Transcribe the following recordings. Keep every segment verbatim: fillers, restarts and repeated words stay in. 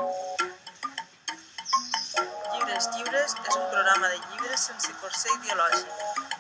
Llibres Lliures és un programa de llibres sense corser ideològic.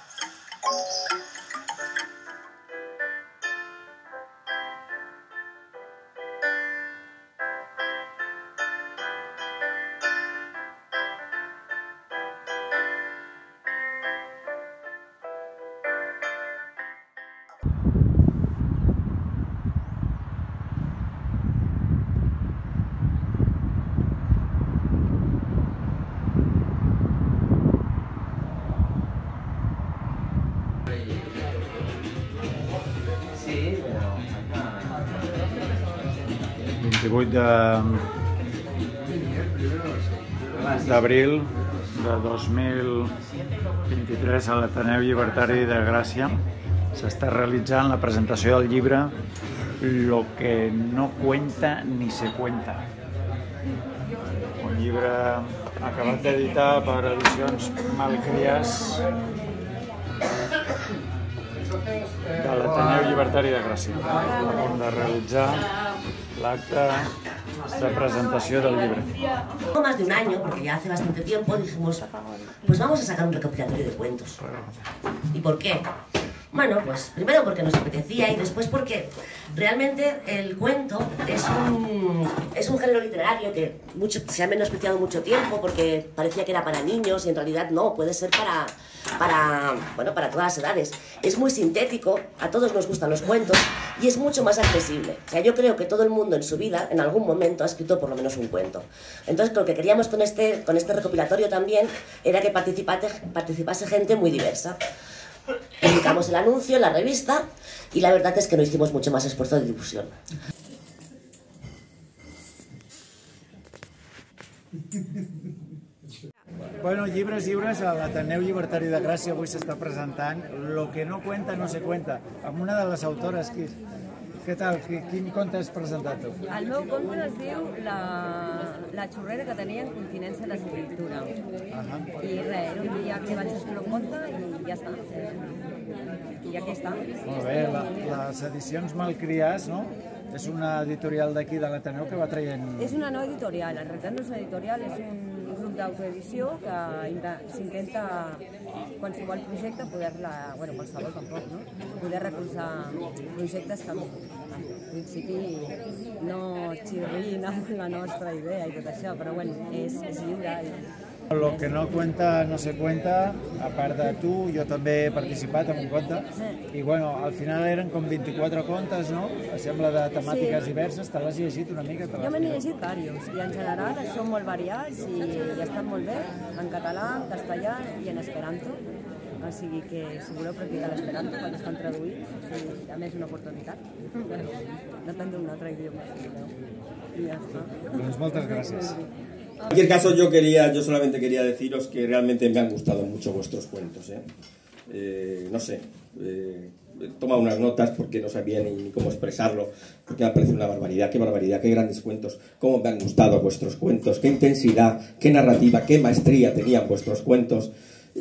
vint-i-vuit d'abril de dos mil vint-i-tres a l'Ateneu Llibertari de Gràcia s'està realitzant la presentació del llibre Lo que no cuenta ni se cuenta, un llibre acabat d'editar per Edicions Malcrias de l'Ateneu Llibertari de Gràcia, a punt de realitzar l'acte de presentació del llibre. Más de un año, porque ya hace bastante tiempo, dijimos, pues vamos a sacar un recopilatorio de cuentos. ¿Y por qué? Bueno, pues primero porque nos apetecía y después porque realmente el cuento es un, es un género literario que mucho, se ha menospreciado mucho tiempo porque parecía que era para niños y en realidad no, puede ser para, para, bueno, para todas las edades. Es muy sintético, a todos nos gustan los cuentos y es mucho más accesible. O sea, yo creo que todo el mundo en su vida, en algún momento, ha escrito por lo menos un cuento. Entonces, lo que queríamos con este, con este recopilatorio también era que participase, participase gente muy diversa. Publicamos el anuncio en la revista y la verdad es que no hicimos mucho más esfuerzo de difusión. Bueno, Llibres Lliures a l'Ateneu Llibertari de Gràcia avui s'està presentant Lo que no cuenta no se cuenta, amb una de les autores. Qui, què tal? Quin conte has presentat tu? El meu conte es diu La, la xurrera que tenia en continència a l'escriptura. Uh-huh. I res, era un dia que vaig escriure un conte i ja està. I aquí està. Molt bé, la, les edicions Malcrias, no? És una editorial d'aquí de l'Ateneu que va traient... És una no editorial, en realitat no és una editorial, és un grup d'autoedició que s'intenta qualsevol projecte poder-la, bueno, qualsevol tampoc, no? Poder recolzar projectes que en principi no xirrin amb la nostra idea i tot això, però bueno, és, és lliure. I... Lo que no cuenta no se cuenta, a part de tu, jo també he participat en un conte, i bueno, al final eren com vint-i-quatre contes, no? Sembla de temàtiques sí. diverses, te l'has llegit una mica? Jo m'he llegit diversos, i en general són molt variats i, i estan molt bé, en català, en castellà i en esperanto. O sigui que si voleu practicar l'esperanto quan estan traduïts, o sigui, a més una oportunitat. Depèn d'un altre idioma, si voleu. I ja està. Doncs moltes gràcies. En cualquier caso, yo quería, yo solamente quería deciros que realmente me han gustado mucho vuestros cuentos, ¿eh? Eh, no sé, eh, he tomado unas notas porque no sabía ni, ni cómo expresarlo, porque me ha parecido una barbaridad, qué barbaridad, qué grandes cuentos, cómo me han gustado vuestros cuentos, qué intensidad, qué narrativa, qué maestría tenían vuestros cuentos.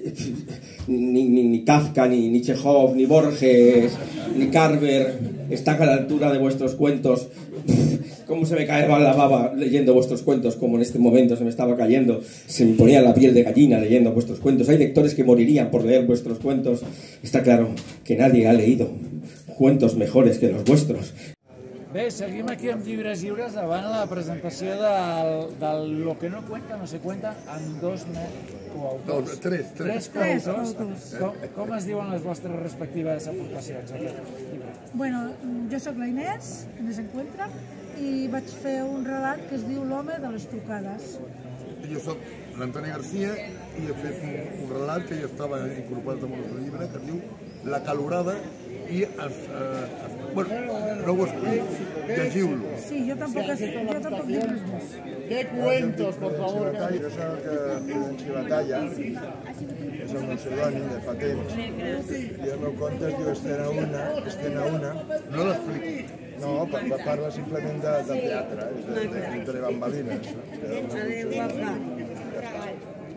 Ni, ni, ni Kafka, ni, ni Chekhov, ni Borges, ni Carver están a la altura de vuestros cuentos. Cómo se me caía la baba leyendo vuestros cuentos, como en este momento se me estaba cayendo, se me ponía la piel de gallina leyendo vuestros cuentos. Hay lectores que morirían por leer vuestros cuentos. Está claro que nadie ha leído cuentos mejores que los vuestros. Bé, seguim aquí amb Llibres Lliures davant la presentació del, del Lo que no cuenta no se cuenta amb dos coautors. No, tres, tres. Tres coautors. Com, com es diuen les vostres respectives aportacions a aquest llibre? Bueno, jo sóc la Inés, Inés Encuentra, i vaig fer un relat que es diu L'home de les trucades. Jo sóc l'Antoni Garcia i he fet un, un relat que ja estava incorporat en el llibre que es diu La calorada i es, eh, es, bueno, no ho explico, llegiu-lo. Sí, jo tampoc, jo tampoc dic res més. ¿Qué cuentos, por favor? Jo soc Prudenci Batalla, és el meu pseudònim de fa temps, i el meu conte es diu Escena una, Escena una. No l'explico. No, parla simplement de, de teatre, de, de, de bambalines. Adéu, guapa.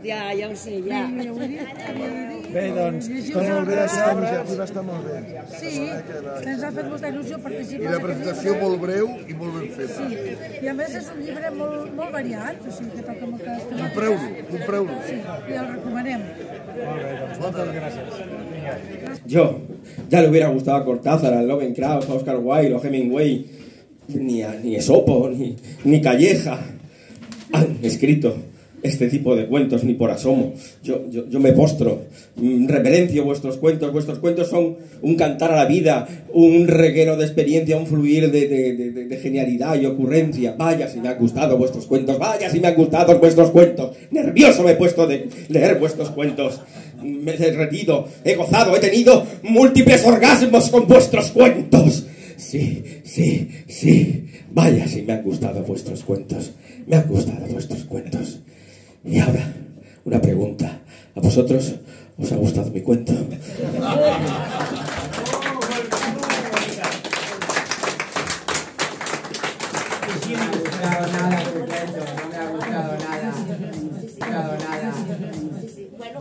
Ja, ja ho sé, ja. Bé, doncs, Està molt bé, aquesta iniciativa està molt bé. Sí, ens ha fet molta il·lusió participar. I la presentació molt breu i molt ben feta. Sí, i a més és un llibre molt, molt variat, o sigui que toca moltes temàtiques. Compreu-lo, compreu-lo. Sí, i el recomanem. molt bé, doncs moltes gràcies. Yo, ya le hubiera gustado a Cortázar, a Lovenkranz, a Oscar Wilde, a Hemingway, ni a ni Esopo, ni, ni Calleja han escrito este tipo de cuentos ni por asomo. Yo, yo, yo me postro, reverencio vuestros cuentos. Vuestros cuentos son un cantar a la vida, un reguero de experiencia, un fluir de, de, de, de genialidad y ocurrencia. Vaya si me han gustado vuestros cuentos, vaya si me han gustado vuestros cuentos. Nervioso me he puesto de leer vuestros cuentos. Me he derretido, he gozado, he tenido múltiples orgasmos con vuestros cuentos. Sí, sí, sí. Vaya si me han gustado vuestros cuentos. Me han gustado vuestros cuentos. Y ahora, una pregunta. ¿A vosotros os ha gustado mi cuento? Bueno,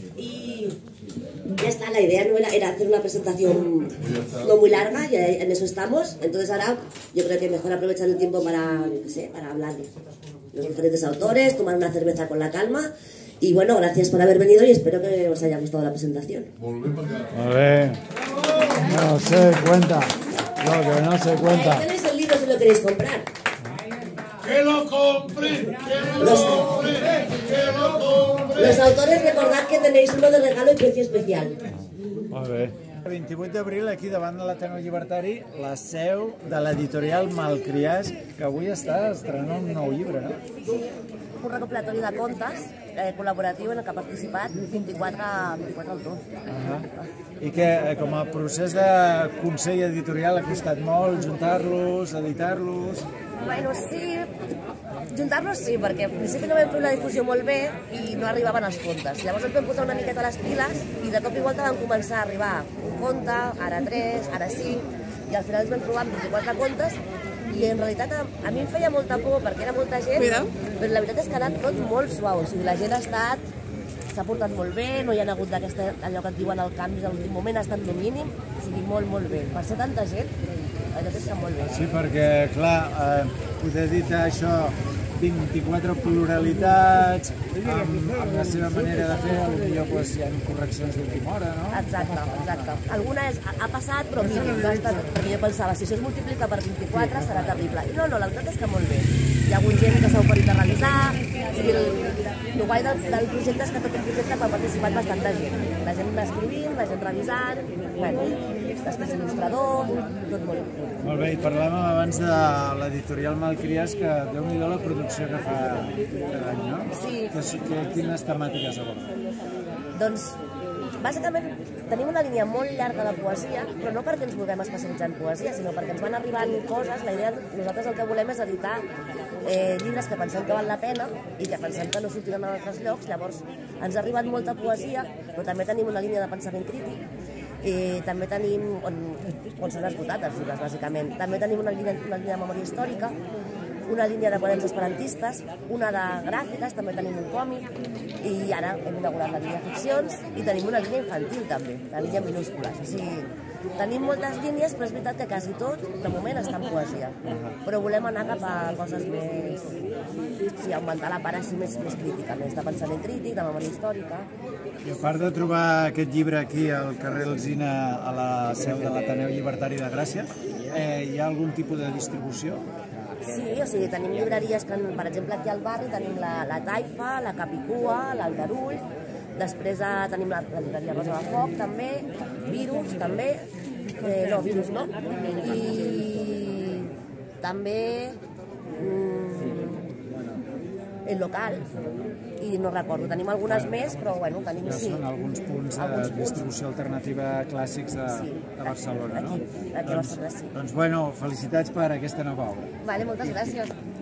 y ya está, la idea no era, era hacer una presentación no muy larga, y en eso estamos. Entonces ahora yo creo que mejor aprovechar el tiempo para, yo qué sé, para hablar de los diferentes autores, tomar una cerveza con la calma. Y bueno, gracias por haber venido y espero que os haya gustado la presentación. Molt bé. No se cuenta. Lo que no se cuenta. Ahí tenéis el libro si lo queréis comprar. ¡Que lo compren! ¡Que lo Los, compren! ¡Que lo compren! los autores, recordad que tenéis uno de regalo y precio especial. Molt bé. El vint-i-vuit d'abril, aquí davant de l'Ateneu Llibertari, la seu de l'editorial Malcriats, que avui està estrenant un nou llibre, no? Un recopilatori de contes eh, col·laboratiu en el que ha participat vint-i-quatre, vint-i-quatre autors. Uh-huh. I que, eh, com a procés de consell editorial, ha costat molt juntar-los, editar-los... Bueno, sí, juntar-los sí, perquè al principi no vam fer una difusió molt bé i no arribaven els contes. Llavors ens vam posar una miqueta a les piles i de cop i volta van començar a arribar un conte, ara tres, ara cinc, i al final ens vam trobar amb vint-i-quatre contes i en realitat a, a mi em feia molta por perquè era molta gent, però la veritat és que ha anat tot molt suau, o sigui, la gent ha estat, s'ha portat molt bé, no hi ha hagut d'aquesta, allò que et diuen el canvi a l'últim moment, ha estat no mínim, o sigui, molt, molt bé. Per ser tanta gent, la veritat és que molt bé. Sí, perquè, clar, eh, poder editar això, vint-i-quatre pluralitats, amb, amb la seva manera de fer, potser pues, hi ha correccions d'última hora, no? Exacte, exacte. Alguna és, ha passat, però mínim, no ha estat, perquè jo pensava, si això es multiplica per vint-i-quatre serà terrible. I no, no, la veritat és que molt bé. Hi ha hagut gent que s'ha oferit a revisar, o sigui, el, el guai del, del projecte és que tot el projecte ha participat bastanta gent. La gent escrivint, la gent revisant, bueno, després il·lustrador, tot molt bé. Molt bé, i parlàvem abans de l'editorial Malcriats, que déu-n'hi-do la producció que fa cada any, no? Sí. Que, que, quines temàtiques aborda? Doncs, bàsicament, tenim una línia molt llarga de poesia, però no perquè ens vulguem especialitzar en poesia, sinó perquè ens van arribant coses. La idea, nosaltres el que volem és editar eh, llibres que pensem que val la pena i que pensem que no sortiran a altres llocs. Llavors, ens ha arribat molta poesia, però també tenim una línia de pensament crític. I també tenim, on, on s'han esgotat els llibres, bàsicament. També tenim una línia, una línia de memòria històrica, una línia de quaderns esperantistes, una de gràfiques, també tenim un còmic, i ara hem inaugurat la línia de ficcions, i tenim una línia infantil també, la línia minúscules. O sigui, tenim moltes línies, però és veritat que quasi tot, de moment, està en poesia. Però volem anar cap a coses més... Sí, augmentar la part així més, més crítica, més de pensament crític, de memòria històrica. I a part de trobar aquest llibre aquí al carrer Alsina, a la seu de l'Ateneu Llibertari de Gràcia, eh, hi ha algun tipus de distribució? Sí, o sigui, tenim llibreries que, per exemple, aquí al barri tenim la, la Taifa, la Capicua, l'Aldarull, després eh, tenim la, la llibreria Rosa de Foc, també, Virus, també, eh, no, Virus no, i també mm, el local, i no recordo, tenim algunes més, però bueno, tenim sí. Són alguns punts de alguns distribució alternativa clàssics de, sí, de Barcelona, no? Aquí, aquí a Barcelona, sí. Doncs, bueno, felicitats per aquesta nova obra. Vale, moltes gràcies.